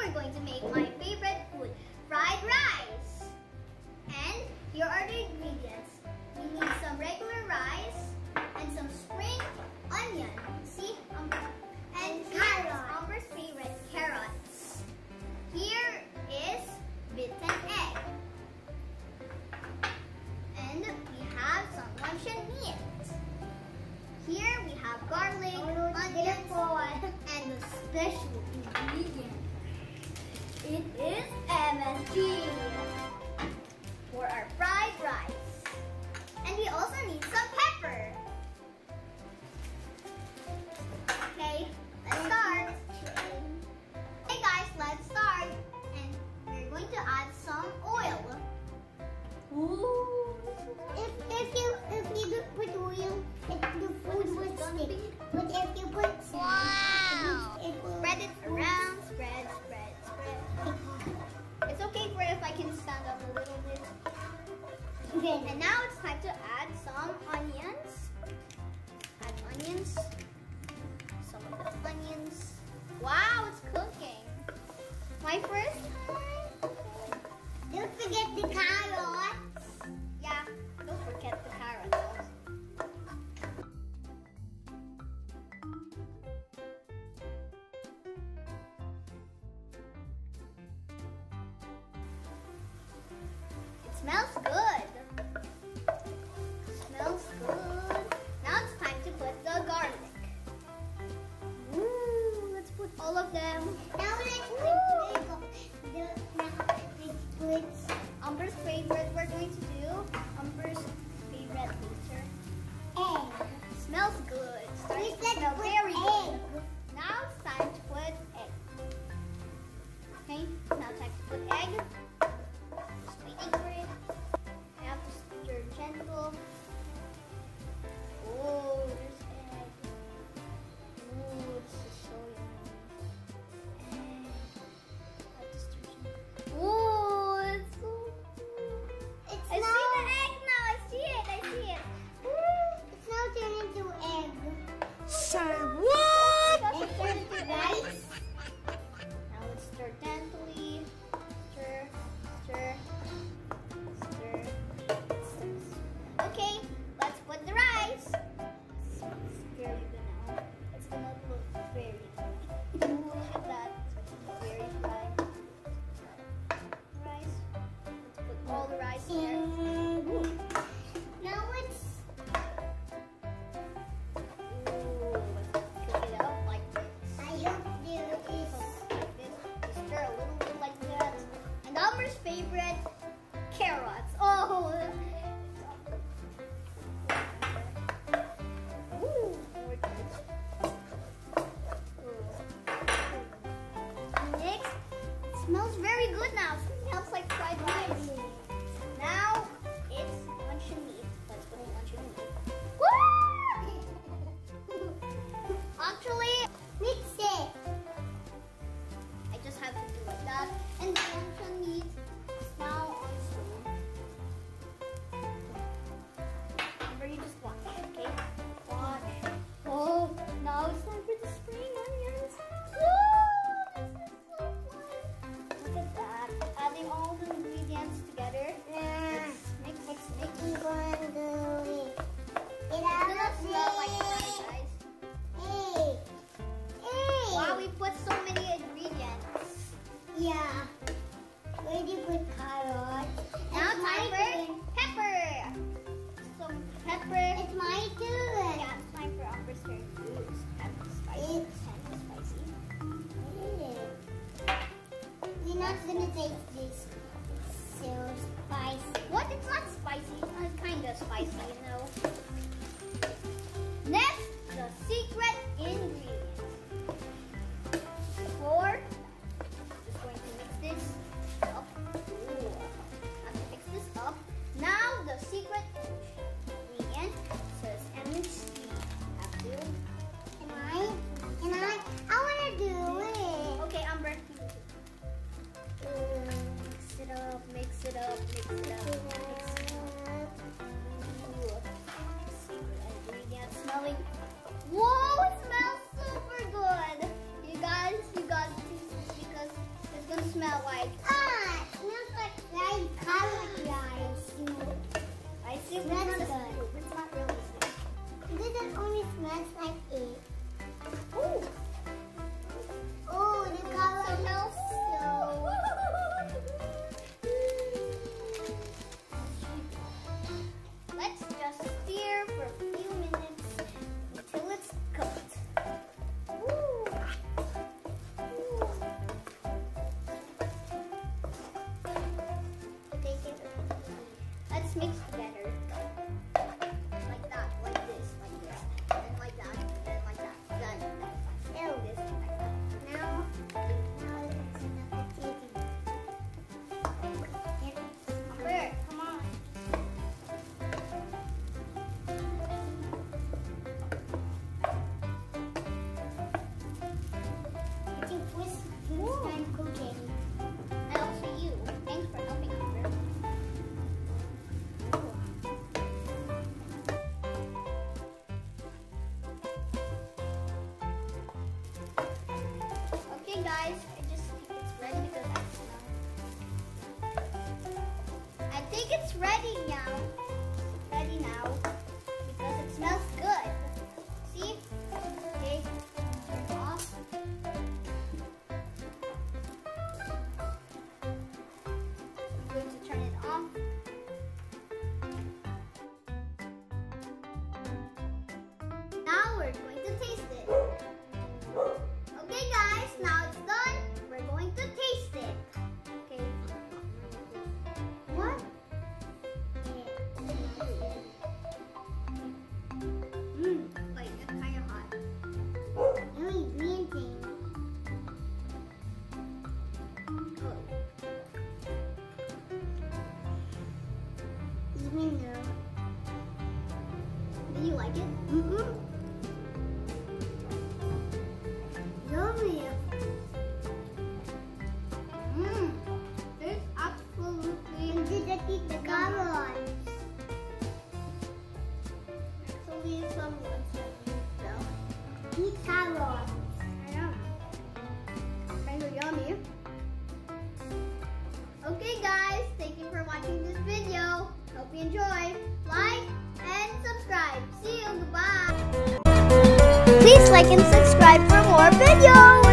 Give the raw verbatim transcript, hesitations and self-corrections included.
we're going to make my favorite food, fried rice. And here are the ingredients. We need some regular rice and some spring onion. See? Um, and here is Amber's favorite, carrots. Here is beaten egg. And we have some luncheon meat. Here we have garlic, onions, and the special ingredient. It is M S G for our fried rice. And we also need some pepper. Okay, let's start. Hey guys, let's start. And we're going to add some oil. Ooh. If if you if you don't put oil, it, the food will stick. But if you put Wow! it, it will Spread it around, spread, spread, spread. It's okay for if I can stand up a little bit. Okay. And now it's time to add some onions. Add onions. Some of the onions. Wow, it's cooking. My first time. Don't forget the carrots. Yeah, don't forget the carrots also. It smells good. Smells good. Now it's time to put the garlic. Ooh, let's put all of them. Now let's put the now let's put Amber's favorite we're going to do. Amber's favorite later. egg. Smells good. Starting Please to let's smell put very egg. good. Now it's time to put egg. Okay, now time to put egg. Just waiting for it. I have to stir gentle. Oh, there's egg. Ooh, this is so yummy. Egg. I have to stir gentle. Ooh, it's so cool. It's I now see the egg now. I see it. I see it. Woo! it's now turned into egg. Say what? It turned to rice. Now let's stir gently. Stir, stir, stir, stir. Okay, let's put the rice. It smells very good now. It's gonna look very good. Ooh, look at that. It's very fried. Rice. Let's put all the rice in there. Ooh. Now it's Ooh, let's cook it up like this. I hope there is Like this. Just stir a little bit like that. And Amber's favorite, carrots. Oh! Ooh, more carrots. Ooh. Next, it smells very good now. It smells like fried rice. Now it's luncheon meat. Let's put the luncheon meat. Woo! Actually, mix it. I just have to do like that. And the luncheon meat is now on stove. Remember, you just watch, okay? Watch. Oh, now it's time for the spring onions. Woo! This is so fun. Look at that. Adding all the ingredients together. Yeah. Mix, mix, It's mix. making going to it. It It's out gonna of smell like it. fried rice. Hey. Hey. Wow, we put so many ingredients. Yeah. Where do you put carrots? Now It's time my turn. for pepper. Some pepper. It's my turn. Yeah, it's time for Amber's turn. Ooh, it's kind of spicy. It's- kind of spicy. We're not gonna taste this. It's so spicy. What? It's not spicy. It's kind of spicy, you know. Next, the secret ingredient. For just going to mix this up. Ooh, have to mix this up. Now the secret ingredient says M S G. Have to. Can I? Can I? I wanna do it. Okay, Amber. Uh, Mix it up. Mix it up. Mix it up. Mix it up. Ooh. smell like? Ah, it smells like fried carrot rice. I assume Smells it's not, good. it's not really sweet. This is only smells like it. Ooh. Oh, the color So smells so. Let's just stir for a few minutes until it's cooked. Ooh. Ooh. Let's mix together. Like that, like this, like this, and like that, and like that. Done. Ew, this, like that. Now, Now it's enough cheesy. Where? Come on. I think first, first time cooking. And also you. Thanks for helping, Amber. Okay, guys, I just think it's ready because I smell. I think it's ready now. Ready now because it smells good. See? Okay, turn it off. I'm going to turn it off. Now we're going to taste it. Okay guys, now it's done. We're going to taste it. Okay. What? Mmm, like it's kind of hot. Really green thing. Oh. Even though. Do you like it? Mm-mm. Yummy. Mmm. It's absolutely, And did I eat the carrot? actually some so. Eat carrot. I know. Kind of yummy. Okay guys, thank you for watching this video. Hope you enjoyed. Like and subscribe. See you. Goodbye. Please like and subscribe for more videos.